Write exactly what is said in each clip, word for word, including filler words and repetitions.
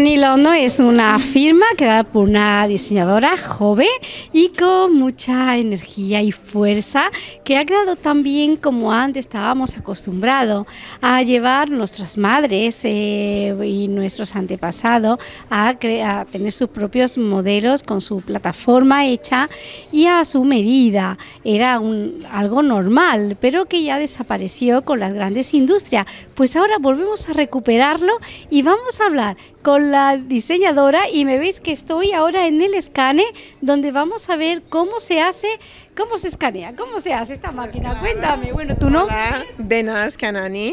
Canani London es una firma creada por una diseñadora joven y con mucha energía y fuerza, que ha creado también, como antes estábamos acostumbrados a llevar nuestras madres eh, y nuestros antepasados a, a tener sus propios modelos con su plataforma hecha y a su medida. Era un, algo normal, pero que ya desapareció con las grandes industrias. Pues ahora volvemos a recuperarlo y vamos a hablar con la diseñadora, y me veis que estoy ahora en el escane, donde vamos a ver cómo se hace, cómo se escanea, cómo se hace esta máquina. Hola. Cuéntame, bueno, ¿tu nombre es? Benas Canani.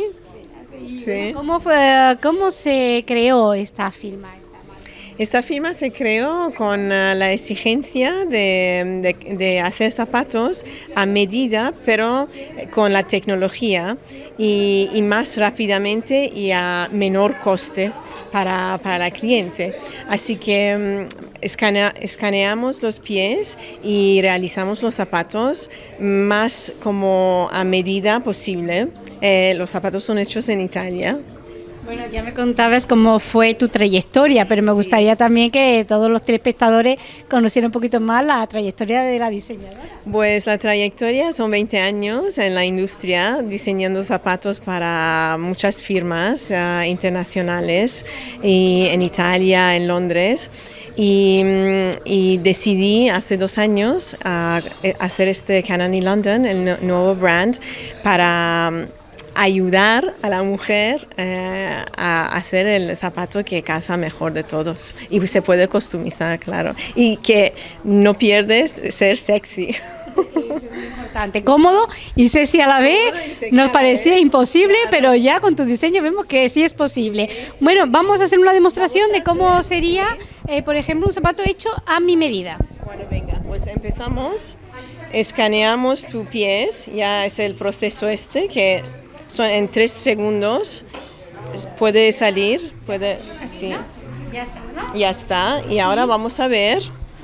Sí. ¿Cómo, fue, ¿Cómo se creó esta firma? Esta firma se creó con uh, la exigencia de, de, de hacer zapatos a medida, pero con la tecnología y, y más rápidamente y a menor coste para, para la cliente. Así que um, escanea, escaneamos los pies y realizamos los zapatos más como a medida posible. Eh, los zapatos son hechos en Italia. Bueno, ya me contabas cómo fue tu trayectoria, pero me gustaría sí. también que todos los telespectadores conocieran un poquito más la trayectoria de la diseñadora. Pues la trayectoria son veinte años en la industria, diseñando zapatos para muchas firmas uh, internacionales, y en Italia, en Londres. Y, y decidí hace dos años uh, hacer este Canani London, el no, nuevo brand, para ayudar a la mujer eh, a hacer el zapato que casa mejor de todos, y se puede customizar, claro, y que no pierdes ser sexy. Eso es muy importante, cómodo y sexy a la vez. Nos parecía imposible, pero ya con tu diseño vemos que sí es posible. Bueno, vamos a hacer una demostración de cómo sería, eh, por ejemplo, un zapato hecho a mi medida. Bueno, venga, pues empezamos, escaneamos tus pies, ya es el proceso este que son en tres segundos, puede salir, puede, sí. Ya está, ¿no? Ya está, y ahora vamos a ver.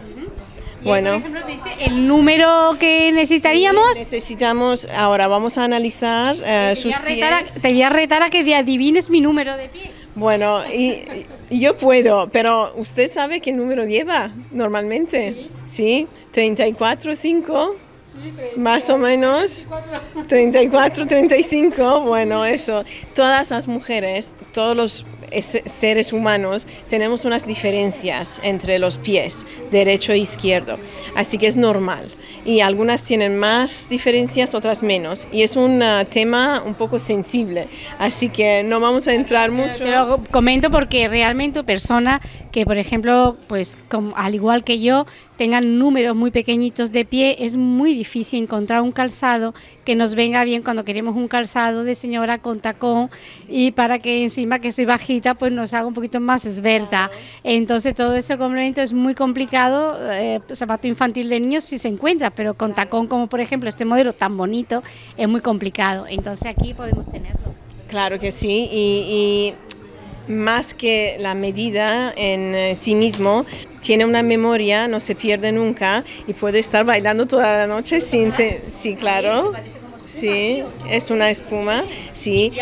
Y bueno, ahí, por ejemplo, dice el número que necesitaríamos. Sí, necesitamos, ahora vamos a analizar uh, sus pies. A, te voy a retar a que adivines mi número de pie. Bueno, y, y yo puedo, pero ¿usted sabe qué número lleva normalmente? Sí, sí, treinta y cuatro, cinco. Sí, más o menos, treinta y cuatro, treinta y cinco, bueno, eso. Todas las mujeres, todos los seres humanos, tenemos unas diferencias entre los pies, derecho e izquierdo, así que es normal. Y algunas tienen más diferencias, otras menos. Y es un uh, tema un poco sensible, así que no vamos a entrar mucho. Te lo comento porque realmente personas que, por ejemplo, pues como, al igual que yo, tengan números muy pequeñitos de pie, es muy difícil encontrar un calzado que nos venga bien cuando queremos un calzado de señora con tacón, y para que encima que soy bajita pues nos haga un poquito más esbelta. Entonces todo ese complemento es muy complicado. Eh, zapato infantil de niños sí se encuentra, pero con tacón, como por ejemplo este modelo tan bonito, es muy complicado. Entonces aquí podemos tenerlo. Claro que sí, y, y más que la medida en sí mismo, tiene una memoria, no se pierde nunca, y puede estar bailando toda la noche sin... Se, sí, claro. Sí, es una espuma, sí.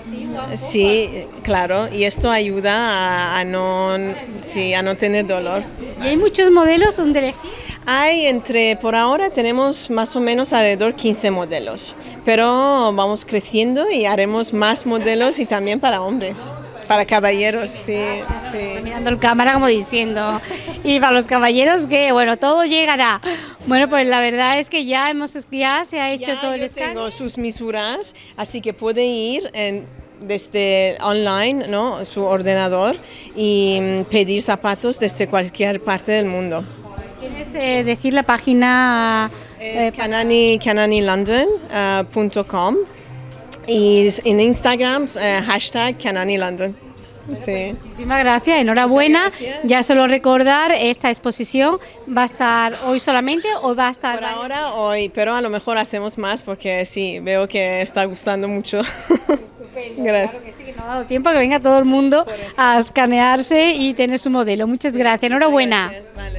Sí, claro, y esto ayuda a, a, no, sí, a no tener dolor. ¿Y hay muchos modelos donde elegir? Hay entre, por ahora tenemos más o menos alrededor quince modelos, pero vamos creciendo y haremos más modelos, y también para hombres, para caballeros, sí, sí. Mirando el cámara como diciendo, y para los caballeros que, bueno, todo llegará. Bueno, pues la verdad es que ya hemos, ya se ha hecho ya todo el yo escáner. Tengo sus misuras, así que puede ir en, desde online, ¿no?, su ordenador, y pedir zapatos desde cualquier parte del mundo. ¿Tienes que decir la página? Es eh, canani, canani london punto com, y en Instagram uh, hashtag Canani London. Sí. Muchísimas gracias, enhorabuena. Gracias. Ya solo recordar, esta exposición va a estar hoy solamente o va a estar... Por ahora hoy, pero a lo mejor hacemos más porque sí, veo que está gustando mucho. Estupendo, gracias. Claro que sí, que no ha dado tiempo a que venga todo el mundo a escanearse y tener su modelo. Muchas gracias, enhorabuena. Muchas gracias. Vale.